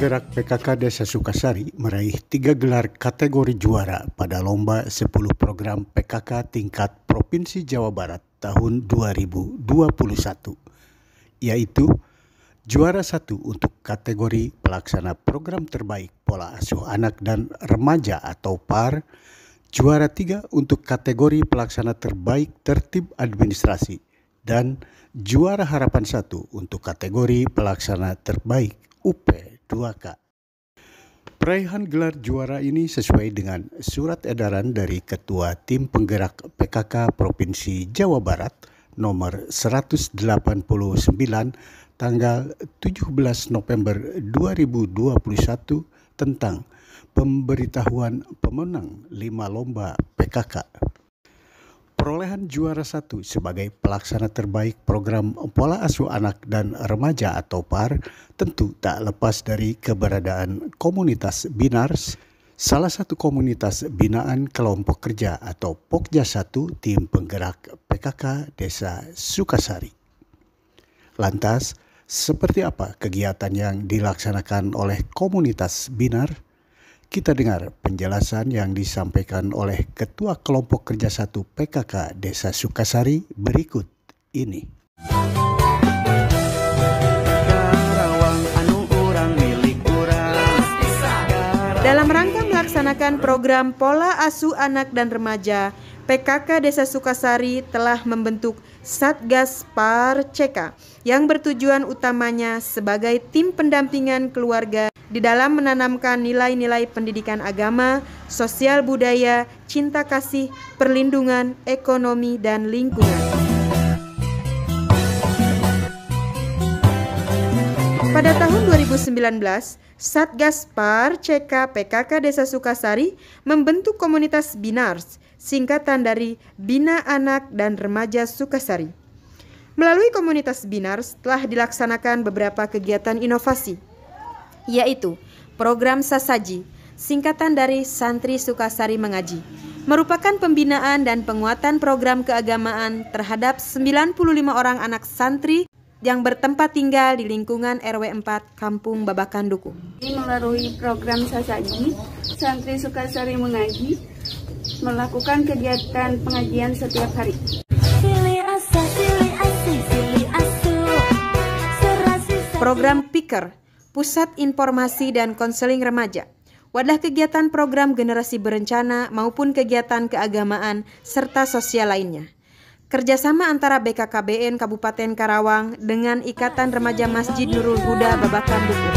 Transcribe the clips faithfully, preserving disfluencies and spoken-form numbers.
penggerak P K K Desa Sukasari meraih tiga gelar kategori juara pada Lomba sepuluh Program P K K tingkat Provinsi Jawa Barat tahun dua ribu dua puluh satu, yaitu juara satu untuk kategori pelaksana program terbaik pola asuh anak dan remaja atau P A R, juara tiga untuk kategori pelaksana terbaik tertib administrasi, dan juara harapan satu untuk kategori pelaksana terbaik U P dua K. Peraihan gelar juara ini sesuai dengan surat edaran dari Ketua Tim Penggerak P K K Provinsi Jawa Barat nomor seratus delapan puluh sembilan tanggal tujuh belas November dua ribu dua puluh satu tentang pemberitahuan pemenang lima lomba P K K. Perolehan juara satu sebagai pelaksana terbaik program pola asuh anak dan remaja atau P A R tentu tak lepas dari keberadaan komunitas Binars, salah satu komunitas binaan kelompok kerja atau Pokja satu Tim Penggerak P K K Desa Sukasari. Lantas, seperti apa kegiatan yang dilaksanakan oleh komunitas Binar? Kita dengar penjelasan yang disampaikan oleh Ketua Kelompok Kerja satu P K K Desa Sukasari berikut ini. Dalam rangka melaksanakan program Pola Asuh Anak dan Remaja, P K K Desa Sukasari telah membentuk Satgas P A R C K yang bertujuan utamanya sebagai tim pendampingan keluarga di dalam menanamkan nilai-nilai pendidikan agama, sosial budaya, cinta kasih, perlindungan, ekonomi, dan lingkungan. Pada tahun dua ribu sembilan belas, Satgas P A R C K P K K Desa Sukasari membentuk komunitas Binars, singkatan dari Bina Anak dan Remaja Sukasari. Melalui komunitas Binars telah dilaksanakan beberapa kegiatan inovasi, yaitu program Sasaji, singkatan dari Santri Sukasari Mengaji, merupakan pembinaan dan penguatan program keagamaan terhadap sembilan puluh lima orang anak santri yang bertempat tinggal di lingkungan R W empat Kampung Babakan Duku. Melalui program Sasaji, Santri Sukasari Mengaji melakukan kegiatan pengajian setiap hari. Program Piker, Pusat Informasi dan Konseling Remaja, wadah kegiatan program generasi berencana maupun kegiatan keagamaan serta sosial lainnya. Kerjasama antara B K K B N Kabupaten Karawang dengan Ikatan Remaja Masjid Nurul Huda Babakan Duku.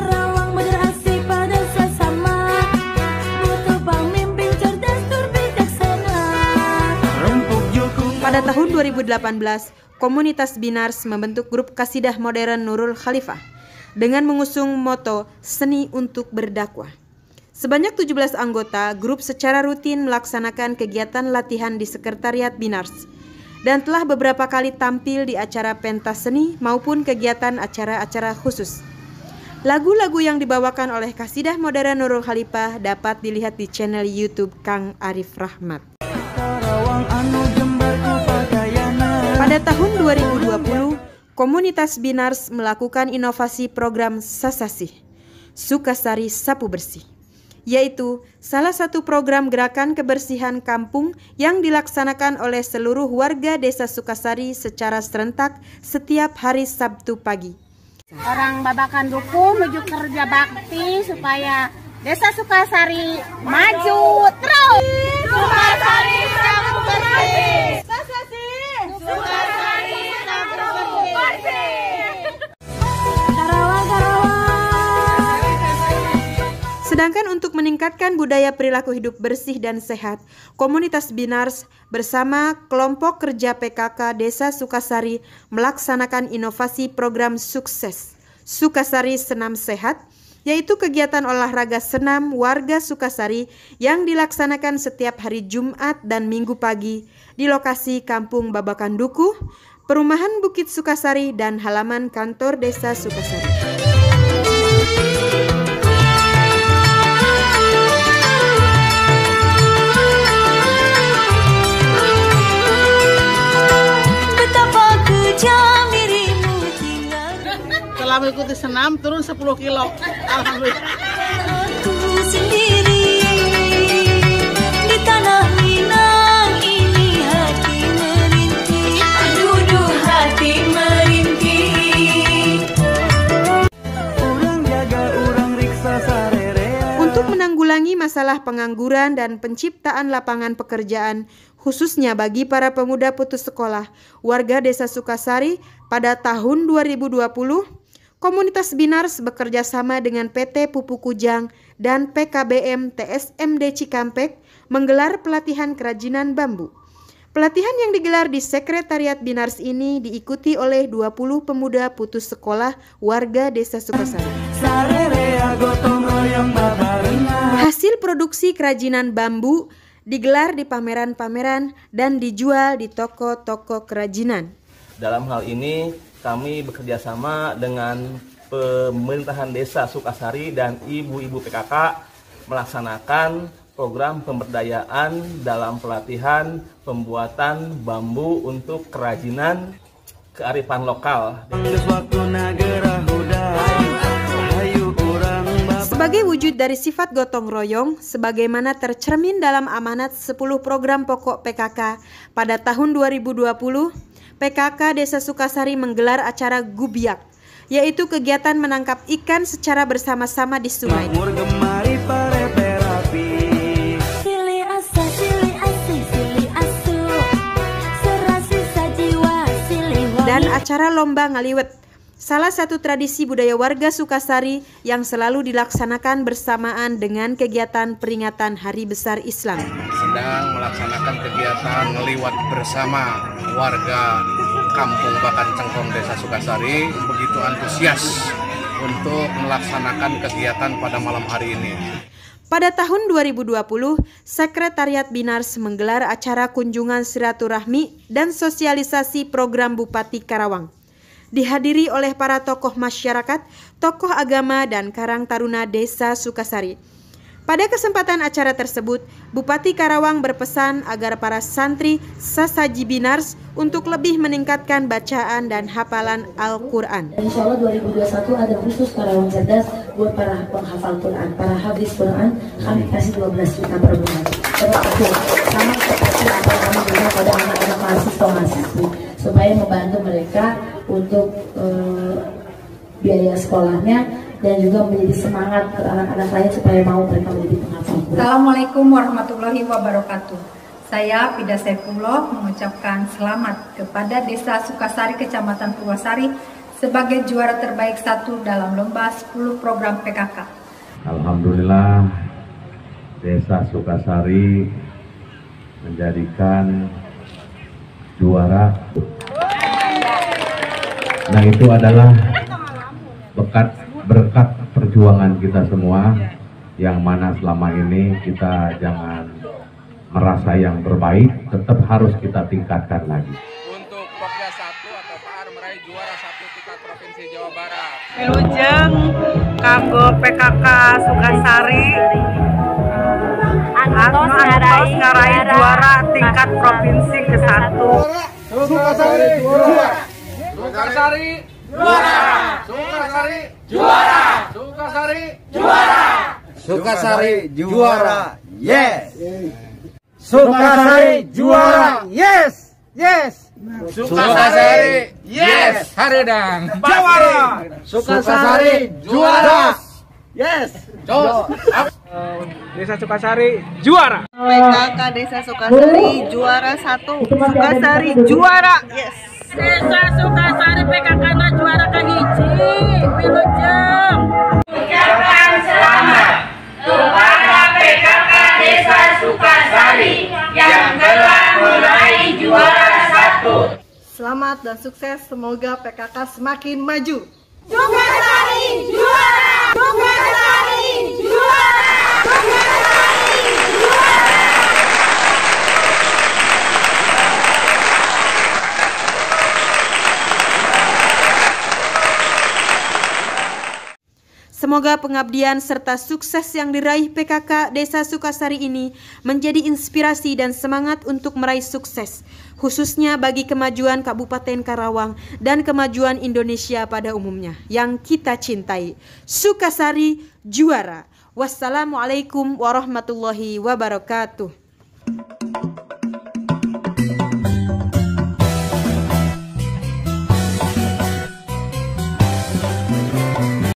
Pada tahun dua ribu delapan belas, komunitas Binars membentuk grup Kasidah Modern Nurul Khalifah dengan mengusung moto Seni untuk Berdakwah. Sebanyak tujuh belas anggota grup secara rutin melaksanakan kegiatan latihan di Sekretariat Binars dan telah beberapa kali tampil di acara pentas seni maupun kegiatan acara-acara khusus. Lagu-lagu yang dibawakan oleh Kasidah Modern Nurul Khalifah dapat dilihat di channel YouTube Kang Arif Rahmat. Pada tahun dua ribu dua puluh, komunitas Binars melakukan inovasi program Sasasih, Sukasari Sapu Bersih, yaitu salah satu program gerakan kebersihan kampung yang dilaksanakan oleh seluruh warga Desa Sukasari secara serentak setiap hari Sabtu pagi. Orang Babakan Duku menuju kerja bakti supaya Desa Sukasari maju terus. Sukasari Sapu Bersih. Sukasari Sapu Bersih. Karawang, Karawang. Sedangkan untuk meningkatkan budaya perilaku hidup bersih dan sehat, komunitas Binars bersama kelompok kerja P K K Desa Sukasari melaksanakan inovasi program sukses Sukasari Senam Sehat, yaitu kegiatan olahraga senam warga Sukasari yang dilaksanakan setiap hari Jumat dan Minggu pagi di lokasi Kampung Babakan Duku, Perumahan Bukit Sukasari, dan halaman kantor Desa Sukasari. Setelah mengikuti senam turun sepuluh kilo. Alhamdulillah. Sendiri di tanah Minang ini hati merintih, aduh hati merintih. Urang jaga urang riksa sarerea. Untuk menanggulangi masalah pengangguran dan penciptaan lapangan pekerjaan, khususnya bagi para pemuda putus sekolah, warga Desa Sukasari pada tahun dua ribu dua puluh, Komunitas Binars bekerja sama dengan P T Pupuk Kujang dan P K B M T S M D Cikampek menggelar pelatihan kerajinan bambu. Pelatihan yang digelar di Sekretariat Binars ini diikuti oleh dua puluh pemuda putus sekolah warga Desa Sukasari. Hasil produksi kerajinan bambu digelar di pameran-pameran dan dijual di toko-toko kerajinan. Dalam hal ini kami bekerjasama dengan pemerintahan Desa Sukasari dan ibu-ibu P K K melaksanakan program pemberdayaan dalam pelatihan pembuatan bambu untuk kerajinan kearifan lokal. Sebagai wujud dari sifat gotong royong, sebagaimana tercermin dalam amanat sepuluh program pokok P K K pada tahun dua ribu dua puluh, P K K Desa Sukasari menggelar acara Gubiak, yaitu kegiatan menangkap ikan secara bersama-sama di sungai. Dan acara lomba ngaliwet, salah satu tradisi budaya warga Sukasari yang selalu dilaksanakan bersamaan dengan kegiatan peringatan Hari Besar Islam. Sedang melaksanakan kegiatan ngeliwat bersama warga Kampung Bakan Cengkong Desa Sukasari begitu antusias untuk melaksanakan kegiatan pada malam hari ini. Pada tahun dua ribu dua puluh, Sekretariat Binars menggelar acara kunjungan silaturahmi dan sosialisasi program Bupati Karawang. Dihadiri oleh para tokoh masyarakat, tokoh agama, dan Karang Taruna Desa Sukasari. Pada kesempatan acara tersebut, Bupati Karawang berpesan agar para santri Sasaji Binars untuk lebih meningkatkan bacaan dan hafalan Al-Quran. Insya Allah dua ribu dua puluh satu ada khusus Karawang Cerdas buat para penghafal Quran, para hafiz Quran, kami kasih dua belas juta per bulan. Terus sama seperti apa yang kami berikan pada anak-anak mahasiswa mahasiswi supaya membantu mereka untuk uh, biaya sekolahnya dan juga menjadi semangat ke anak-anak lain supaya mau mereka menjadi penghafal Quran. Assalamualaikum warahmatullahi wabarakatuh. Saya Pida Saifullah mengucapkan selamat kepada Desa Sukasari Kecamatan Purwasari sebagai juara terbaik satu dalam lomba sepuluh program P K K. Alhamdulillah Desa Sukasari menjadikan juara. Nah, itu adalah berkat berkat perjuangan kita semua, yang mana selama ini kita jangan merasa yang terbaik, tetap harus kita tingkatkan lagi. Untuk Pokja satu atau P A R meraih juara satu tingkat Provinsi Jawa Barat. Wilujeng kanggo P K K Sukasari Antos ngarai juara tingkat provinsi ke satu. Sukasari juara. Sukasari juara. Sukasari juara. Sukasari juara. Sukasari juara. Yes. Sukasari juara. Yes. Yes. Sukasari yes. Haredang Juara. Sukasari juara. Yes. Desa Sukasari juara. P K K Desa Sukasari juara satu. Sukasari juara. Yes. Desa Sukasari P K K na juara kahiji. Wilujeng. Ucapan selamat kepada P K K Desa Sukasari yang telah meraih juara satu. Selamat dan sukses, semoga P K K semakin maju. Sukasari juara. Sukasari juara. Sukasari juara. Semoga Semoga pengabdian serta sukses yang diraih P K K Desa Sukasari ini menjadi inspirasi dan semangat untuk meraih sukses, khususnya bagi kemajuan Kabupaten Karawang dan kemajuan Indonesia pada umumnya yang kita cintai. Sukasari juara. Wassalamualaikum warahmatullahi wabarakatuh.